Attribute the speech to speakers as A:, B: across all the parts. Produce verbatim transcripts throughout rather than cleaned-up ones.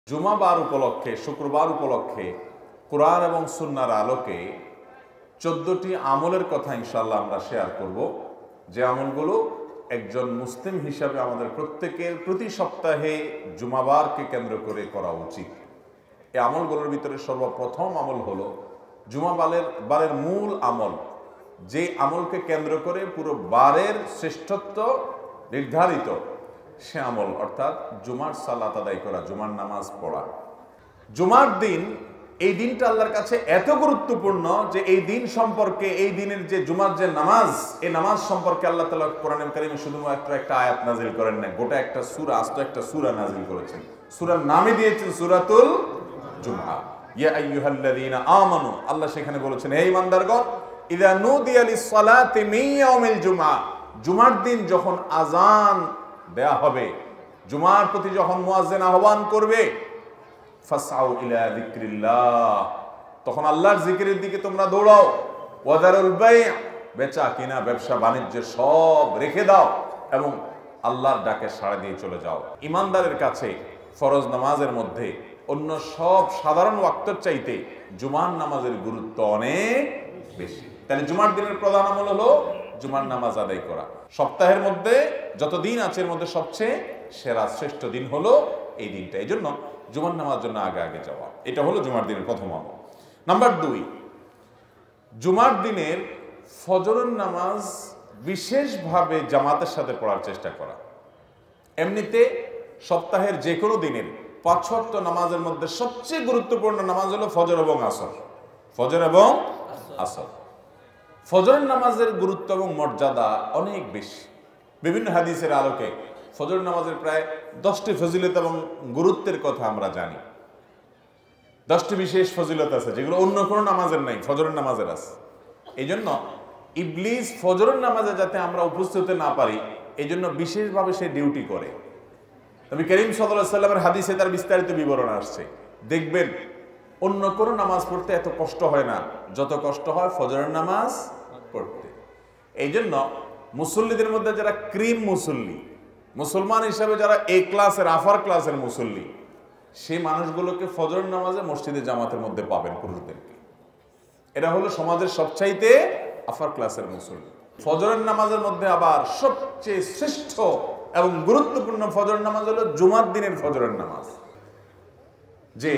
A: জুমাবার উপলক্ষে শুক্রবার উপলক্ষে কোরআন এবং সুন্নাহর আলোকে চোদ্দটি আমলের কথা ইনশাআল্লাহ আমরা শেয়ার করব, যে আমলগুলো একজন মুসলিম হিসাবে আমাদের প্রত্যেকের প্রতি সপ্তাহে জুমাবারকে কেন্দ্র করে করা উচিত। এই আমলগুলোর ভিতরে সর্বপ্রথম আমল হলো জুমাবারের বারের মূল আমল, যে আমলকে কেন্দ্র করে পুরো বারের শ্রেষ্ঠত্ব নির্ধারিত সে আমল, অর্থাৎ জুমার সালাত আদায় করা, জুমার নামাজ পড়া। জুমার দিন, এই দিনটা আল্লাহর কাছে এত গুরুত্বপূর্ণ যে এই দিন সম্পর্কে, এই দিনের যে জুমার যে নামাজ, এই নামাজ সম্পর্কে আল্লাহ তাআলা কোরআনে কারিমে শুধুমাত্র একটা আয়াত নাজিল করেন না, গোটা একটা সূরা, আস্ত একটা সূরা নাজিল করেছেন। সূরার নামে দিয়েছেন সূরাতুল জুমআ। ইয়া আইয়ুহাল্লাযীনা আমানু, আল্লাহ সেখানে বলেছেন, হে ঈমানদারগণ, ইযা নুদিয়া লিস-সালাতি মিন ইয়াউমিল জুমআ, জুমার দিন যখন আযান দেয়া হবে, জুমার প্রতি যখন মুয়াজ্জিন আহ্বান করবে, ফাসআউ ইলা যিকরিল্লাহ, তখন আল্লাহর জিকিরের দিকে তোমরা দৌড়াও। ওয়াদারুল বাই', বেচা কিনা ব্যবসা বাণিজ্য সব রেখে দাও এবং আল্লাহর ডাকে সাড়া দিয়ে চলে যাও। ইমানদারের কাছে ফরজ নামাজের মধ্যে অন্য সব সাধারণ ওয়াক্তের চাইতে জুমার নামাজের গুরুত্ব অনেক বেশি। তাহলে জুমার দিনের প্রধান আমল হলো জুমার নামাজ আদায় করা। সপ্তাহের মধ্যে যত দিন আছে এর মধ্যে সবচেয়ে সেরা শ্রেষ্ঠ দিন হলো এই দিনটা, এই জন্য জুমার নামাজ জন্য আগে আগে যাওয়া, এটা হলো জুমার দিনের প্রথম আমল। নাম্বার দুই, জুমার দিনের ফজরের নামাজ বিশেষভাবে জামাতের সাথে পড়ার চেষ্টা করা। এমনিতে সপ্তাহের যে কোনো দিনের পাঁচ ওয়াক্ত নামাজের মধ্যে সবচেয়ে গুরুত্বপূর্ণ নামাজ হলো ফজর এবং আসর, ফজর এবং আসর। ফজরের নামাজের গুরুত্ব এবং মর্যাদা অনেক বেশি। বিভিন্ন হাদিসের আলোকে ফজর নামাজের প্রায় দশটি ফজিলত এবং গুরুত্বের কথা আমরা জানি। দশটি বিশেষ ফজিলত আছে যেগুলো অন্য কোনো নামাজের নাই, ফজরের নামাজের আছে। এই জন্য ইবলিস ফজরের নামাজে যাতে আমরা উপস্থিত হতে না পারি, এই জন্য বিশেষভাবে সে ডিউটি করে। নবী করিম সাল্লাল্লাহু আলাইহি ওয়াসাল্লামের হাদিসে তার বিস্তারিত বিবরণ আসছে। দেখবেন অন্য কোনো নামাজ পড়তে এত কষ্ট হয় না যত কষ্ট হয় ফজরের নামাজ পড়তে। এই জন্য মুসল্লিদের মধ্যে যারা ক্রিম মুসল্লি, মুসলমান হিসাবে যারা এ ক্লাসের আফার ক্লাসের মুসল্লি, সেই মানুষগুলোকে ফজরের নামাজে মসজিদে জামাতের মধ্যে পাবেন, পুরুষদেরকে। এরা হলো সমাজের সবচাইতে আফার ক্লাসের মুসল্লি। ফজরের নামাজের মধ্যে আবার সবচেয়ে শ্রেষ্ঠ এবং গুরুত্বপূর্ণ ফজরের নামাজ হলো জুমার দিনের ফজরের নামাজ, যে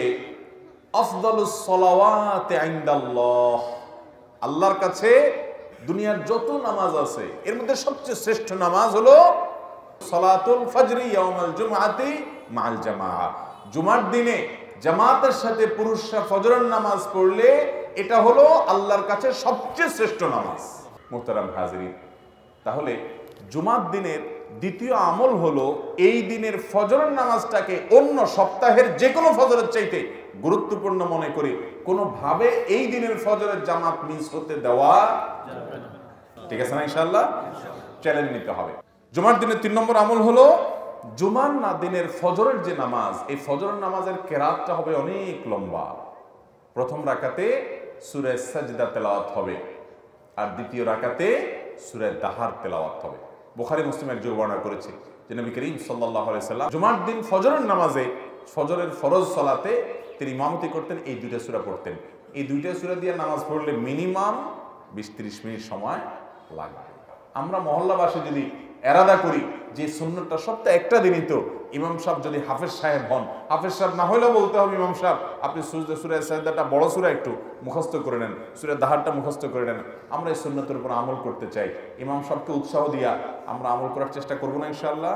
A: আফদালুস সালাওয়াতি ইনদাল্লাহ, আল্লাহর কাছে দুনিয়ার যত নামাজ আছে এর মধ্যে সবচেয়ে শ্রেষ্ঠ নামাজ হলো সালাতুল ফজরি ইয়াউমাল জুমআতি মাআল জামাআ, জুমার দিনে জামাতের সাথে পুরুষরা ফজরের নামাজ পড়লে এটা হলো আল্লাহর কাছে সবচেয়ে শ্রেষ্ঠ নামাজ। মুহতারাম হাজিরিন, তাহলে জুমার দিনের দ্বিতীয় আমল হলো এই দিনের ফজরের নামাজটাকে অন্য সপ্তাহের যে কোনো ফজরের চাইতে গুরুত্বপূর্ণ মনে করে কোনোভাবে এই দিনের ফজরের জামাত মিস হতে দেওয়া যাবে না। ঠিক আছে না? ইনশাআল্লাহ চ্যালেঞ্জ নিতে হবে। জুমার দিনের তিন নম্বর আমল হলো জুমার না দিনের ফজরের যে নামাজ, এই ফজরের নামাজের কেরাতটা হবে অনেক লম্বা। প্রথম রাকাতে সূরা সাজদা তেলাওয়াত হবে আর দ্বিতীয় রাকাতে সূরা দাহার তেলাওয়াত হবে। বুখারী মুসলিম এক বর্ণনা করেছে যে নবী করিম সাল্লাল্লাহু আলাইহি সাল্লাম জুমার দিন ফজরের নামাজে, ফজরের ফরজ সালাতে তিনি ইমামতি করতেন, এই দুইটা সূরা পড়তেন। এই দুইটা সূরা দিয়ে নামাজ পড়লে মিনিমাম বিশ ত্রিশ মিনিট সময় লাগবে। আমরা মহল্লাবাসী যদি এরাদা করি যে সুন্নতটা সপ্তাহে একটা দিনই তো, ইমাম সাহেব যদি হাফেজ সাহেব হন, হাফেজ সাহেব না হলেও বলতে হবে ইমাম সাহেব আপনি সূরা সাজদাটা বড় সূরা একটু মুখস্থ করে নেন, সূরা দাহারটা মুখস্থ করে নেন। আমরা এই সুন্নতের উপর আমল করতে চাই, ইমাম সাহেবকে উৎসাহ দিয়া আমরা আমল করার চেষ্টা করবো না ইনশাআল্লাহ।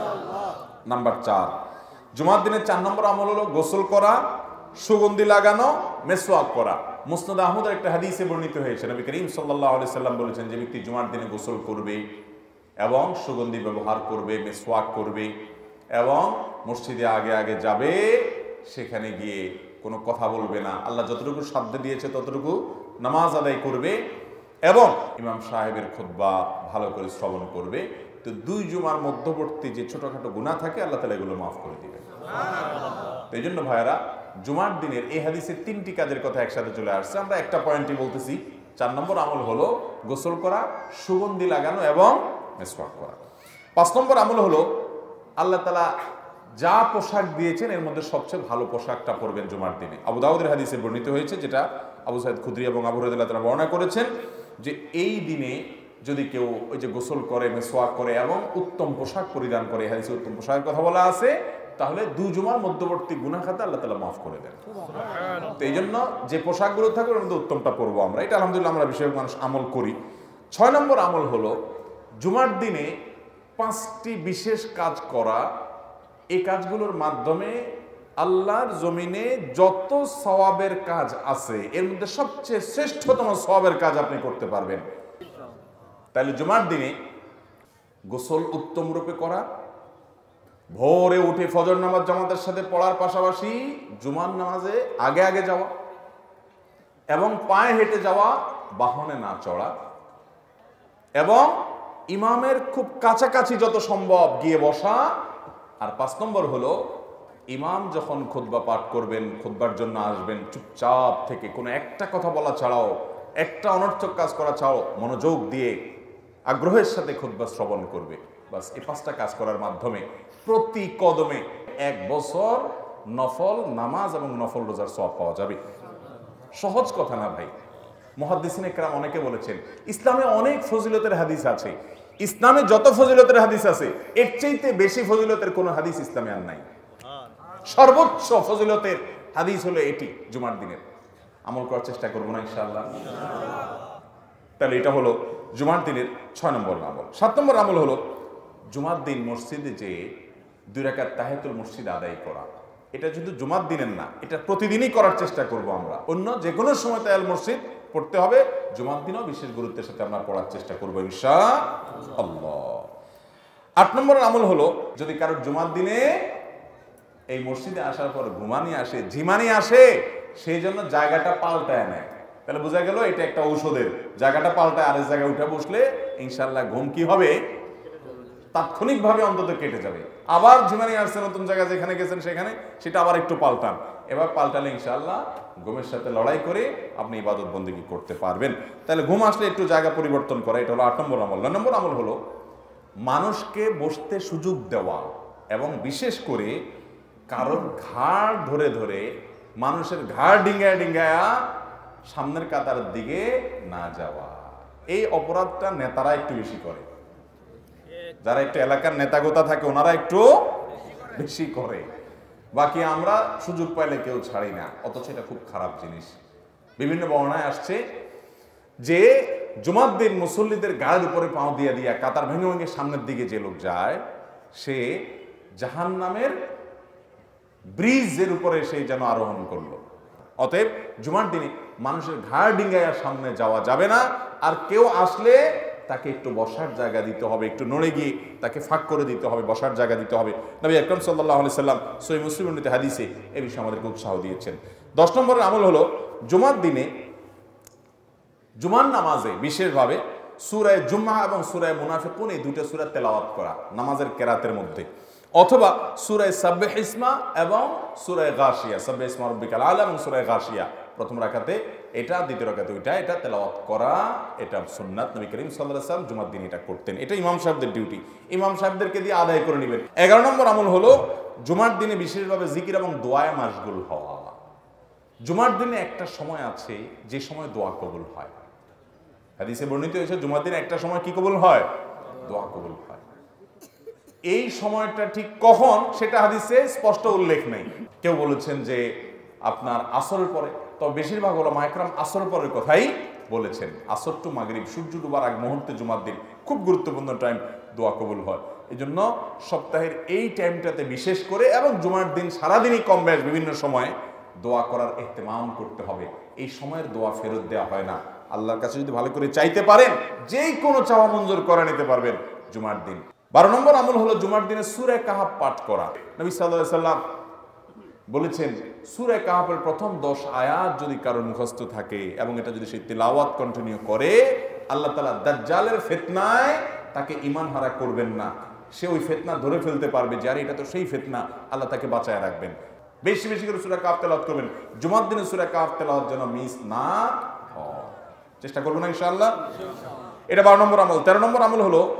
A: নাম্বার চার, জুমার দিনের চার নম্বর আমল হলো গোসল করা, সুগন্ধি লাগানো, মেসওয়াক করা। মুসনাদ আহমদের একটা হাদিসে বর্ণিত হয়েছে, নবী করিম সাল্লাল্লাহু আলাইহি সাল্লাম বলেছেন, যে ব্যক্তি জুমার দিনে গোসল করবে এবং সুগন্ধি ব্যবহার করবে, মেসওয়াক করবে এবং মসজিদে আগে আগে যাবে, সেখানে গিয়ে কোনো কথা বলবে না, আল্লাহ যতটুকু সাধ্য দিয়েছে ততটুকু নামাজ আদায় করবে এবং ইমাম সাহেবের খুতবা ভালো করে শ্রবণ করবে, তো দুই জুমার মধ্যবর্তী যে ছোটখাটো গুনাহ থাকে আল্লাহ তাআলা এগুলো মাফ করে দিবেন। এই জন্য ভাইয়ারা, জুমার দিনের এই হাদিসের তিনটি কাজের কথা একসাথে চলে আসছে। আমরা একটা পয়েন্টই বলতেছি, চার নম্বর আমল হলো গোসল করা, সুগন্ধি লাগানো এবং মেসওয়াক করা। পাঁচ নম্বর আমল হলো আল্লাহ তাআলা যা পোশাক দিয়েছেন এর মধ্যে সবচেয়ে ভালো পোশাকটা পরবেন জুমার দিনে। আবু দাউদের হাদিসে বর্ণিত হয়েছে, যেটা আবু সাঈদ খুদরি এবং আবু হুরায়রা রাদিয়াল্লাহু আনহু বর্ণনা করেছেন, যে এই দিনে যদি কেউ ওই যে গোসল করে, মেসওয়াক করে এবং উত্তম পোশাক পরিধান করে, হাদিসে উত্তম পোশাকের কথা বলা আছে, তাহলে দুই জুমার মধ্যবর্তী গুনাহ খাতা আল্লাহ তাআলা মাফ করে দেন। তো এই জন্য যে পোশাকগুলো থাকবে ওর মধ্যে উত্তমটা পরবো আমরা। এটা আলহামদুলিল্লাহ আমরা বেশিরভাগ মানুষ আমল করি। ছয় নম্বর আমল হলো জুমার দিনে পাঁচটি বিশেষ কাজ করা। এই কাজগুলোর মাধ্যমে আল্লাহর জমিনে যত সওয়াবের কাজ আছে এর মধ্যে সবচেয়ে শ্রেষ্ঠতম সওয়াবের কাজ আপনি করতে পারবেন। তাহলে জুমার দিনে গোসল উত্তম রূপে করা, ভোরে উঠে ফজর নামাজ জামাতের সাথে পড়ার পাশাপাশি জুমার নামাজে আগে আগে যাওয়া এবং পায়ে হেঁটে যাওয়া, বাহনে না চড়া, এবং ইমামের খুব কাছাকাছি যত সম্ভব গিয়ে বসা। আর পাঁচ নম্বর হলো ইমাম যখন খুতবা পাঠ করবেন, খুতবার জন্য আসবেন, চুপচাপ থেকে কোনো একটা কথা বলা ছাড়াও, একটা অনর্থক কাজ করা ছাড়াও মনোযোগ দিয়ে আগ্রহের সাথে খুতবা শ্রবণ করবে। বাস এই পাঁচটা কাজ করার মাধ্যমে প্রতি কদমে এক বছর নফল নামাজ এবং নফল রোজার সওয়াব পাওয়া যাবে। সহজ কথা না ভাই। মুহাদ্দিসিনে কেরাম অনেকে বলেছেন ইসলামে অনেক ফজিলতের হাদিস আছে, ইসলামে যত ফজিলতের হাদিস আছে এর চাইতে বেশি ফজিলতের কোন হাদিস ইসলামে আর নাই। সর্বোচ্চ ফজিলতের হাদিস হলো এটি জুমার দিনের। আমল করার চেষ্টা করবো না ইনশাআল্লাহ? তাহলে এটা হলো জুমার দিনের ছয় নম্বর আমল। সাত নম্বর আমল হলো জুমার দিন মসজিদে যে দুই রাকাত তাহিয়াতুল মসজিদ আদায় করা। এটা শুধু জুমার দিনের না, এটা প্রতিদিনই করার চেষ্টা করব আমরা। অন্য যে কোনো সময় তাহিয়াতুল মসজিদ পড়তে হবে, জুমার দিনও বিশেষ গুরুত্বের সাথে আমরা পড়ার চেষ্টা করবো ইনশাআল্লাহ। আট নম্বর আমল হলো যদি কারোর জুমার দিনে এই মসজিদে আসার পর ঘুমানি আসে, ঝিমানি আসে, সেই জন্য জায়গাটা পাল্টায় নেয়, তাহলে বোঝা গেল এটা একটা ঔষধের। জায়গাটা পাল্টায় আরেক জায়গায় উঠে বসলে ইনশাআল্লাহ ঘুম কি হবে, তাৎক্ষণিকভাবে অন্তত কেটে যাবে। আবার ঝিমানি আসছে নতুন জায়গা, যেখানে গেছেন সেখানে সেটা আবার একটু পাল্টান, এবার পাল্টালে ইনশাআল্লাহ ঘুমের সাথে লড়াই করে আপনি ইবাদত বন্দেগী করতে পারবেন। তাহলে ঘুম আসলে একটু জায়গা পরিবর্তন করা, এটা হলো আট নম্বর আমল। নয় নম্বর আমল হলো মানুষকে বসতে সুযোগ দেওয়া এবং বিশেষ করে কারোর ঘাড় ধরে ধরে মানুষের ঘাড় ডিঙ্গায় ডিঙ্গায়া সামনের কাতারের দিকে না যাওয়া। এই অপরাধটা নেতারা একটু বেশি করে, যারা একটু এলাকার নেতাগোতা থাকে ওনারা একটু বেশি করে, বাকি আমরা সুযোগ পাইলে কেউ ছাড়ি না, অথচ এটা খুব খারাপ জিনিস। বিভিন্ন বর্ণনায় আসছে যে জুমার দিন মুসল্লিদের গায়ের উপরে পাও দিয়ে দিয়া কাতার ভেঙে ভেঙে সামনের দিকে যে লোক যায় সে জাহান্নামের ব্রিজের উপরে সেই যেন আরোহণ করলো। অতএব জুমার দিনে মানুষের ঘাড় ডিঙ্গায়া সামনে যাওয়া যাবে না। আর কেউ আসলে তাকে একটু বসার জায়গা দিতে হবে, একটু নড়ে গিয়ে তাকে ফাঁক করে দিতে হবে, বসার জায়গা দিতে হবে। নবী আকরাম সাল্লাল্লাহু আলাইহি সাল্লাম সহিহ মুসলিম উল্লেখিত হাদিসে এই বিষয়ে আমাদেরকে উৎসাহ দিয়েছেন। দশ নম্বরের আমল হলো জুমার দিনে জুমার নামাজে বিশেষভাবে সূরা জুমআ এবং সূরা মুনাফিকুন এই দুটো সূরা তেলাওয়াত করা নামাজের কেরাতের মধ্যে, অথবা সূরা সাব্বিহ ইসমা এবং সূরা গাশিয়া, সাব্বিহ ইসমা রাব্বিকাল আলা এবং সূরা গাশিয়া প্রথম রাকাতে এটা, দ্বিতীয় রাকাতে ওইটা, এটা তেলাওয়াত করা, এটা সুন্নাত। নবী করিম সাল্লাল্লাহু আলাইহি ওয়াসাল্লাম জুমার দিন এটা করতেন। এটা ইমাম সাহেবদের ডিউটি, ইমাম সাহেবদেরকে দিয়ে আদায় করে নেবেন। এগারো নম্বর আমল হলো জুমার দিনে বিশেষভাবে জিকির এবং দোয়ায় মাশগুল হওয়া। জুমার দিনে একটা সময় আছে যে সময় দোয়া কবুল হয়। হাদিসে বর্ণিত হয়েছে জুমার দিনে একটা সময় কি কবুল হয়, দোয়া কবুল হয়। এই সময়টা ঠিক কখন সেটা হাদিসে স্পষ্ট উল্লেখ নেই। কেউ বলেছেন যে আপনার আসরের পরে, তবে বেশিরভাগ ওলামা একরাম আসরের পরের কথাই বলেছেন। আসর টু মাগরিব, সূর্য ডুবার আগ মুহূর্তে জুমার দিন খুব গুরুত্বপূর্ণ টাইম, দোয়া কবুল হয়। এই জন্য সপ্তাহের এই টাইমটাতে বিশেষ করে এবং জুমার দিন সারাদিনই কম বেশ বিভিন্ন সময়ে দোয়া করার ইহতিমাম করতে হবে। এই সময়ের দোয়া ফেরত দেওয়া হয় না। আল্লাহর কাছে যদি ভালো করে চাইতে পারেন যেই কোনো চাওয়া মঞ্জুর করে নিতে পারবেন জুমার দিন। বারো নম্বর আমল হলো জুমার দিনে সূরা কাহাফ পাঠ করা। নবী সাল্লাল্লাহু আলাইহি সাল্লাম বলেছেন সূরা কাহাফের প্রথম দশ আয়াত যদি কারোর মুখস্থ থাকে এবং এটা যদি সে তিলাওয়াত কন্টিনিউ করে, আল্লাহ তাআলা দাজ্জালের ফিতনায় তাকে ঈমান হারা করবেন না। সে ওই ফিতনা ধরে ফেলতে পারবে যে আরে এটা তো সেই ফিতনা, আল্লাহ তাকে বাঁচায় রাখবেন। বেশি বেশি করে সূরা কাহাফ তেলাওয়াত করবেন। জুমার দিনে সূরা কাহাফ তেলাওয়াত যেন মিস না হয়, চেষ্টা করবো না ইনশাআল্লাহ। এটা বারো নম্বর আমল। তেরো নম্বর আমল হলো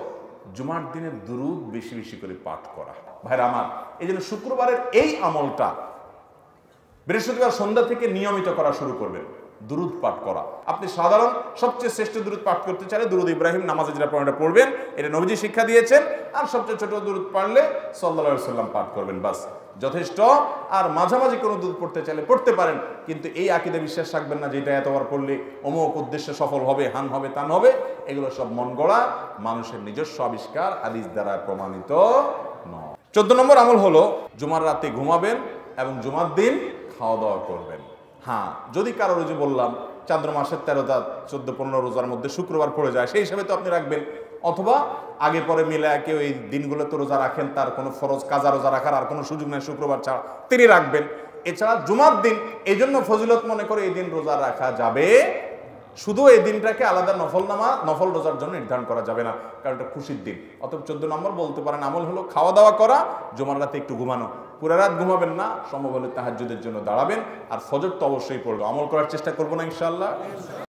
A: জুমার দিনে দুরুদ বেশি বেশি করে পাঠ করা। ভাইরা আমার, এই জন্য শুক্রবারের এই আমলটা বৃহস্পতিবার সন্ধ্যা থেকে নিয়মিত করা শুরু করবেন, দুরুদ পাঠ করা। আপনি সাধারণ সবচেয়ে শ্রেষ্ঠ দুরুদ পাঠ করতে চাইলে দুরুদ ইব্রাহিম নামাজে যেটা পড়েন পড়বেন, এটা নবীজি শিক্ষা দিয়েছেন। আর সবচেয়ে ছোট দুরুদ পারলে সাল্লাল্লাহু আলাইহি সাল্লাম পাঠ করবেন, বাস যথেষ্ট। আর মাঝামাঝি কোনো দুরুদ পড়তে চাইলে পড়তে পারেন, কিন্তু এই আকীদা বিশ্বাস রাখবেন না যে এটা এতবার পড়লে অমুক উদ্দেশ্যে সফল হবে, হান হবে, তান হবে। এগুলো সব মন গড়া, মানুষের নিজস্ব আবিষ্কার, হাদিস দ্বারা প্রমাণিত নয়। চোদ্দ নম্বর আমল হলো জুমার রাতে ঘুমাবেন এবং জুমার দিন খাওয়া দাওয়া করবেন। হ্যাঁ, যদি কারোর যে বললাম চান্দ্র মাসের তেরোটা চোদ্দ পনেরো রোজার মধ্যে শুক্রবার পড়ে যায়, সেই হিসাবে তো আপনি রাখবেন। অথবা আগে পরে মিলে কেউ এই দিনগুলোতে রোজা রাখেন, তার কোনো ফরজ কাজা রোজা রাখার আর কোনো সুযোগ নেই শুক্রবার ছাড়া, তিনি রাখবেন। এছাড়া জুমার দিন এই জন্য ফজিলত মনে করে এই দিন রোজা রাখা যাবে, শুধু এই দিনটাকে আলাদা নফল নামা নফল রোজার জন্য নির্ধারণ করা যাবে না, কারণ এটা খুশির দিন। অতএব চোদ্দ নম্বর বলতে পারেন আমল হলো খাওয়া দাওয়া করা, জুমার রাতে একটু ঘুমানো। পুরো রাত ঘুমাবেন না, সম্ভব হলে তাহাজ্জুদের জন্য দাঁড়াবেন, আর ফজর তো অবশ্যই পড়বো। আমল করার চেষ্টা করবো না ইনশাআল্লাহ।